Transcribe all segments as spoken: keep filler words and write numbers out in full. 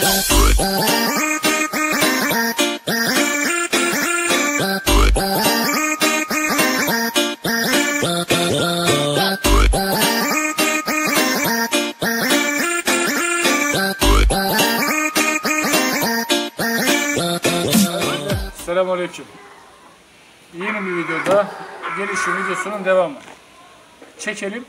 Selamünaleyküm. Yeni bir videoda gelişim videosunun devamı. Çekelim.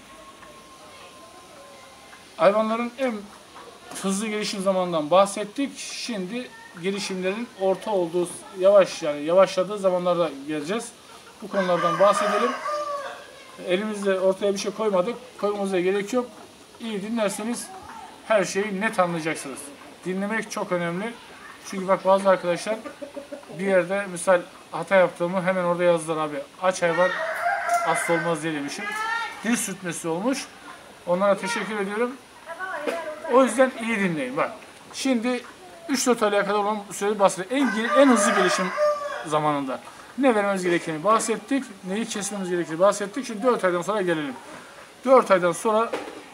Hayvanların en hızlı gelişim zamanından bahsettik. Şimdi gelişimlerin orta olduğu, yavaş yani yavaşladığı zamanlarda geleceğiz. Bu konulardan bahsedelim. Elimizde ortaya bir şey koymadık. Koymamıza gerek yok. İyi dinlerseniz her şeyi net anlayacaksınız. Dinlemek çok önemli. Çünkü bak bazı arkadaşlar bir yerde misal hata yaptığımı hemen orada yazdılar abi. Aç hayvan hasta olmaz diye demişim. Dil sürtmesi olmuş. Onlara teşekkür ediyorum. O yüzden iyi dinleyin. Bak. Şimdi üç dört aylığa kadar olan süreci bahsedelim. En, en hızlı gelişim zamanında. Ne vermemiz gerektiğini bahsettik. Neyi kesmemiz gerektiğini bahsettik. Şimdi dört aydan sonra gelelim. dört aydan sonra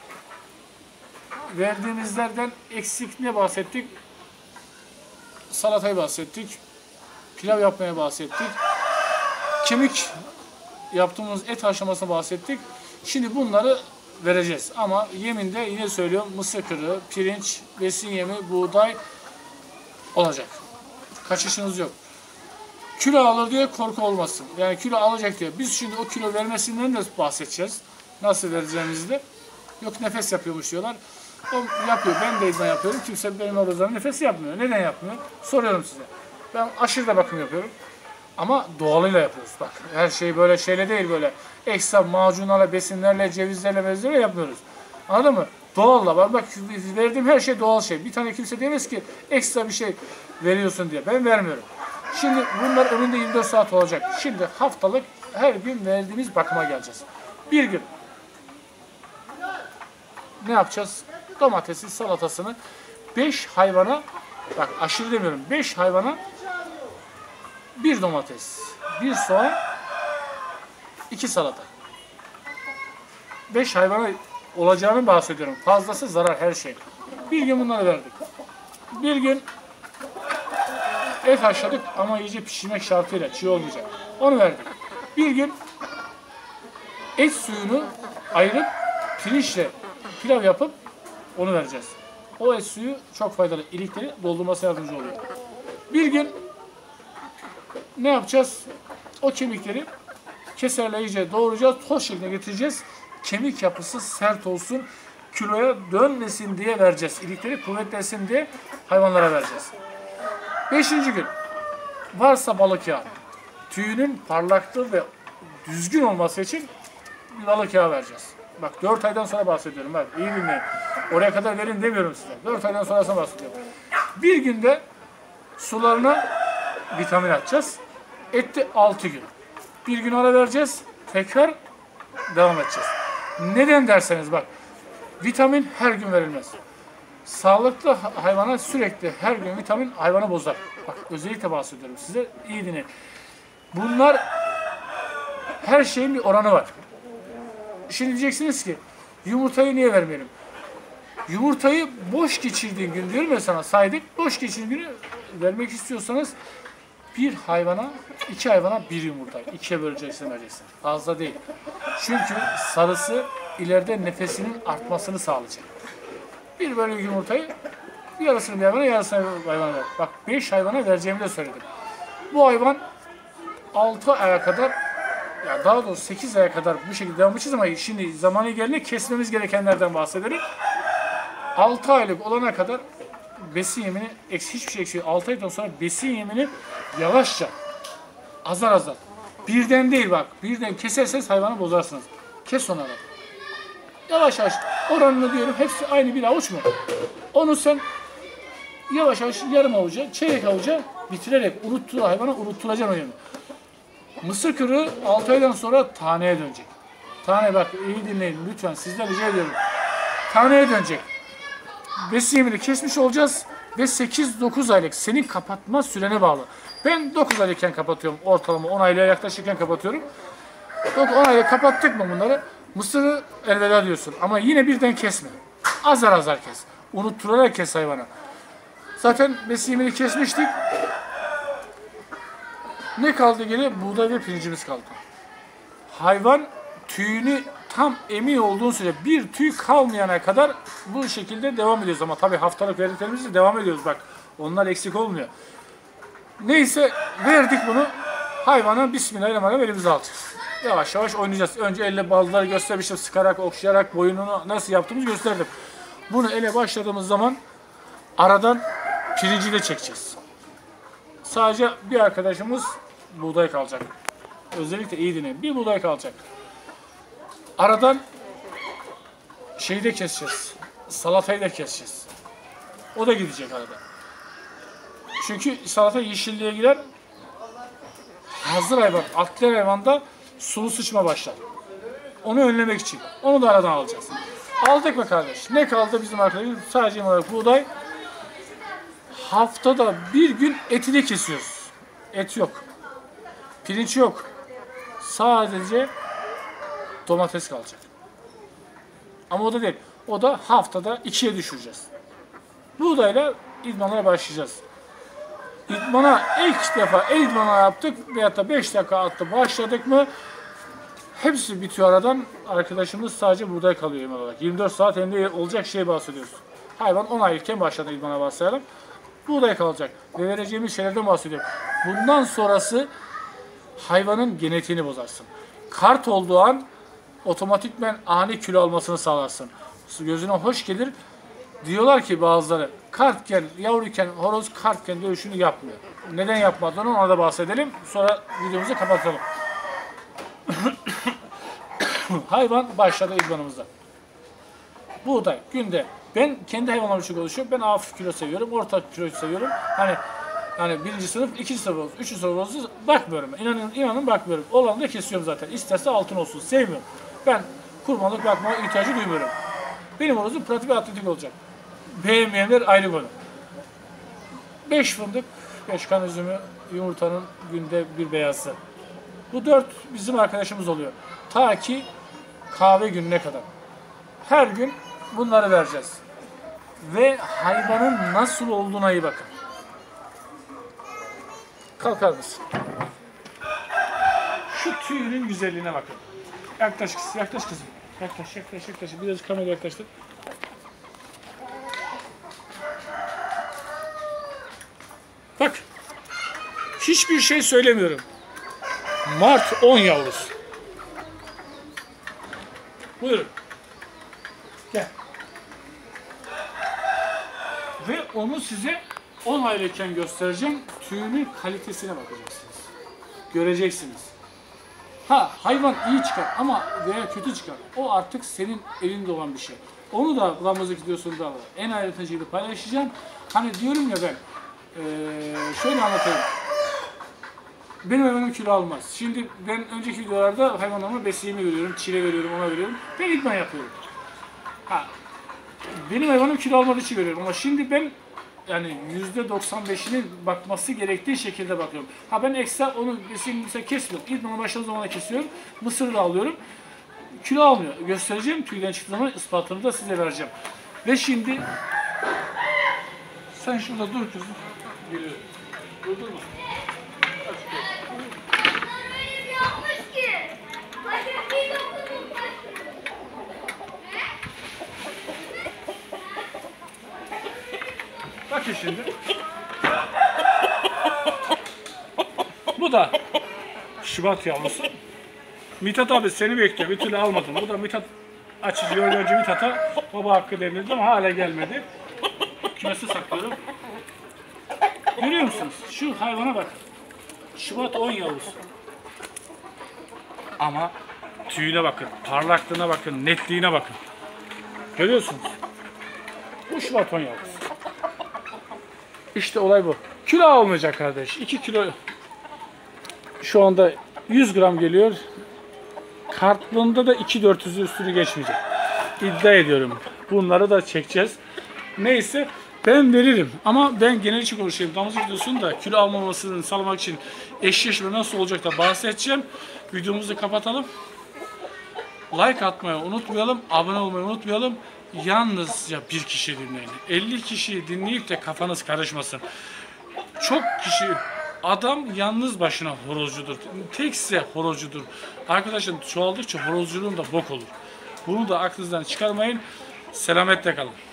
verdiğimizlerden eksik ne bahsettik? Salatayı bahsettik. Pilav yapmaya bahsettik. Kemik yaptığımız et aşamasına bahsettik. Şimdi bunları vereceğiz. Ama yeminde yine söylüyorum mısır kırığı, pirinç, besin yemi, buğday olacak. Kaçışınız yok. Kilo alır diye korku olmasın. Yani kilo alacak diye. Biz şimdi o kilo vermesinden de bahsedeceğiz. Nasıl vereceğimizi de. Yok nefes yapıyormuş diyorlar. O yapıyor. Ben de idman yapıyorum. Kimse benim obezlerim nefes yapmıyor. Neden yapmıyor? Soruyorum size. Ben aşırı da bakım yapıyorum. Ama doğalıyla yapıyoruz. Bak her şey böyle şeyle değil böyle. Ekstra macunlarla, besinlerle, cevizlerle, mezlerle yapmıyoruz. Anladın mı? Doğalla. Bak, bak verdiğim her şey doğal şey. Bir tane kimse demez ki ekstra bir şey veriyorsun diye. Ben vermiyorum. Şimdi bunlar önünde yirmi dört saat olacak. Şimdi haftalık her gün verdiğimiz bakıma geleceğiz. Bir gün ne yapacağız? Domatesi, salatasını beş hayvana, bak aşırı demiyorum, beş hayvana bir domates, bir soğan, iki salata. beş hayvana olacağını bahsediyorum. Fazlası zarar her şey. Bir gün bunları verdik. Bir gün et haşladık ama iyice pişirmek şartıyla, çiğ olmayacak. Onu verdik. Bir gün et suyunu ayırıp pirinçle pilav yapıp onu vereceğiz. O et suyu çok faydalı. İlikleri doldurması yardımcı oluyor. Bir gün ne yapacağız? O kemikleri keserle iyice doğrayacağız. Toz şekline getireceğiz. Kemik yapısı sert olsun. Kiloya dönmesin diye vereceğiz. İlikleri kuvvetlensin diye hayvanlara vereceğiz. Beşinci gün varsa balık yağı. Tüyünün parlaklığı ve düzgün olması için balık yağı vereceğiz. Bak dört aydan sonra bahsediyorum. Bak iyi dinleyin. Oraya kadar verin demiyorum size. dört aydan sonrasına bahsediyorum. Bir günde sularına vitamin atacağız. Ette altı gün. Bir gün ara vereceğiz. Tekrar devam edeceğiz. Neden derseniz bak. Vitamin her gün verilmez. Sağlıklı hayvana sürekli her gün vitamin hayvanı bozar. Bak özellikle bahsediyorum size. İyi dinleyin. Bunlar her şeyin bir oranı var. Şimdi diyeceksiniz ki yumurtayı niye vermeyelim? Yumurtayı boş geçirdiğin gün diyorum ya sana saydık. Boş geçirdiğin günü vermek istiyorsanız bir hayvana, iki hayvana bir yumurta. İkiye böleceksin vereceksin. Fazla değil. Çünkü sarısı ileride nefesinin artmasını sağlayacak. Bir bölü yumurtayı yarısını bir hayvana, yarısını bir hayvana ver. Bak beş hayvana vereceğimi de söyledim. Bu hayvan altı aya kadar, ya daha doğrusu sekiz aya kadar bu şekilde devam edeceğiz ama şimdi zamanı gelince kesmemiz gerekenlerden bahsedelim. altı aylık olana kadar besin yemini, hiçbir şey eksik. altı aydan sonra besin yemini yavaşça, azar azar. Birden değil bak, birden keserseniz hayvanı bozarsınız. Kes ona da. Yavaş yavaş, oranını diyorum hepsi aynı bir avuç mu? Onu sen yavaş yavaş yarım avuca, çeyrek avuca bitirerek unuttuğu hayvana unutturacaksın o yemi. Mısır kırığı altı aydan sonra taneye dönecek. Tane bak iyi dinleyin lütfen sizden rica ediyorum. Taneye dönecek. Besin yemini kesmiş olacağız ve sekiz dokuz aylık senin kapatma sürene bağlı. Ben dokuz aylıkken kapatıyorum. Ortalama on aylığa yaklaşırken kapatıyorum. on aylık kapattık mı bunları? Mısırı elveda diyorsun ama yine birden kesme. Azar azar kes. Unutturarak kes hayvana. Zaten besi yemini kesmiştik. Ne kaldı geri? Buğday ve pirincimiz kaldı. Hayvan tüyünü tam emin olduğun süre bir tüy kalmayana kadar bu şekilde devam ediyoruz. Ama tabii haftalık verdiklerimizle devam ediyoruz bak. Onlar eksik olmuyor. Neyse verdik bunu. Hayvana bismillahirrahmanirrahim elimize alacağız. Yavaş yavaş oynayacağız. Önce elle balları göstermiştim. Sıkarak, okşayarak boynunu nasıl yaptığımızı gösterdim. Bunu ele başladığımız zaman aradan pirinci de çekeceğiz. Sadece bir arkadaşımız buğday kalacak. Özellikle iyi dinleyin. Bir buğday kalacak. Aradan şeyi de keseceğiz. Salatayı da keseceğiz. O da gidecek arada. Çünkü salata yeşilliğe girer. Hazır hayvan, atlayan hayvanda sulu sıçma başlar. Onu önlemek için. Onu da aradan alacağız. Aldık mı kardeş? Ne kaldı bizim arkadaşımız? Sadece olarak buğday. Haftada bir gün etini kesiyoruz. Et yok. Pirinç yok. Sadece domates kalacak. Ama o da değil. O da haftada ikiye düşüreceğiz. Buğdayla idmanlara başlayacağız. İdmana ilk defa el idmanı yaptık veyahut da beş dakika attı başladık mı hepsi bitiyor aradan. Arkadaşımız sadece buğday kalıyor idman olarak. yirmi dört saat elinde olacak şey bahsediyoruz. Hayvan on aylıkken başladı idmana başlayalım. Buğday kalacak ve vereceğimiz şeylerden bahsediyorum. Bundan sonrası hayvanın genetiğini bozarsın. Kart olduğu an otomatikmen ani kilo almasını sağlarsın. Gözüne hoş gelir. Diyorlar ki bazıları kartken, yavruyken, horoz kartken dövüşünü yapmıyor. Neden yapmadığını ona da bahsedelim. Sonra videomuzu kapatalım. Hayvan başladı idmanımıza. Buğday günde. Ben kendi hayvanlarım için konuşuyorum. Ben hafif kilo seviyorum, orta kilo seviyorum. Hani hani birinci sınıf, ikinci sınıf olsun, üçüncü sınıf olsun bakmıyorum. İnanın, inanın bakmıyorum. Olanı da kesiyorum zaten. İsterse altın olsun. Sevmiyorum. Ben kurbanlık bakmaya ihtiyacı duymuyorum. Benim horozum pratik ve atletik olacak. Beğenmeyenler ayrı konu. Beş fındık, beş kan üzümü, yumurtanın günde bir beyazı. Bu dört bizim arkadaşımız oluyor. Ta ki kahve gününe kadar. Her gün bunları vereceğiz. Ve hayvanın nasıl olduğuna iyi bakın. Kalkar mısın? Şu tüyünün güzelliğine bakın. Yaklaş kızım, yaklaş kızım. Yaklaş, yaklaş, yaklaş. Biraz kameraya yaklaştır. Bak, hiçbir şey söylemiyorum. Mart on yavrusu. Buyurun. Gel. Ve onu size on aylıkken göstereceğim. Tüyünün kalitesine bakacaksınız. Göreceksiniz. Ha, hayvan iyi çıkar ama veya kötü çıkar. O artık senin elinde olan bir şey. Onu da damızlık videosunda var. En ayrıntıcıyla paylaşacağım. Hani diyorum ya ben, ee, şöyle anlatayım. Benim hayvanım kilo almaz. Şimdi ben önceki videolarda hayvanlarıma besiyemi veriyorum, çile veriyorum, ona veriyorum. Ben idman yapıyorum. Ha, benim hayvanım kilo almadığı için veriyorum ama şimdi ben yani yüzde doksan beşinin bakması gerektiği şekilde bakıyorum. Ha ben ekstra onu besiyemi mesela kesmiyorum. İdmana başladığım zaman da kesiyorum. Mısırı da alıyorum. Kilo almıyor. Göstereceğim. Tüyden çıktığı zaman ispatını da size vereceğim. Ve şimdi sen şurada dur kızım. Geliyorum. Durdurma. Bakın şimdi. Bu da Şubat yavrusu. Mithat abi seni bekliyor. Bir türlü almadım. Bu da Mithat açıcı. Önce Mithat'a baba hakkı denildi ama hala gelmedi. Kümesi saklıyorum. Görüyor musunuz? Şu hayvana bakın. Şubat on yavrusu. Ama tüyüne bakın, parlaklığına bakın, netliğine bakın. Görüyorsunuz. Bu Şubat on yavrusu. İşte olay bu. Kilo almayacak kardeş. iki kilo şu anda yüz gram geliyor. Kartlığında da iki bin dört yüz'ü üstünü geçmeyecek. İddia ediyorum. Bunları da çekeceğiz. Neyse ben veririm ama ben genel için konuşayım. Damızlık videosunda kilo almamasını sağlamak için eşleşme nasıl olacak da bahsedeceğim. Videomuzu kapatalım. Like atmayı unutmayalım. Abone olmayı unutmayalım. yalnızca bir kişi dinleyin. elli kişiyi dinleyip de kafanız karışmasın. Çok kişi, adam yalnız başına horozcudur. Tekse horozcudur. Arkadaşın çoğaldıkça horozculuğun da bok olur. Bunu da aklınızdan çıkarmayın. Selametle kalın.